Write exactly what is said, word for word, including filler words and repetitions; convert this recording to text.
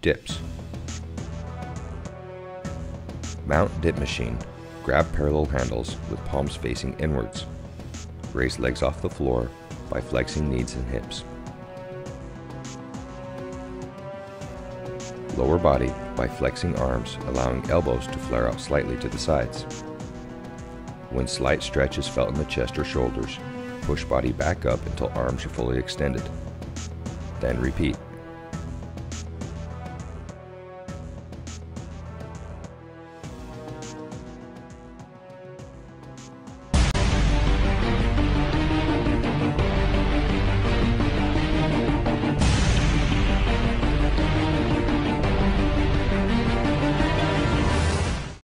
Dips. Mount dip machine. Grab parallel handles with palms facing inwards. Raise legs off the floor by flexing knees and hips. Lower body by flexing arms, allowing elbows to flare out slightly to the sides. When slight stretch is felt in the chest or shoulders, push body back up until arms are fully extended. Then repeat.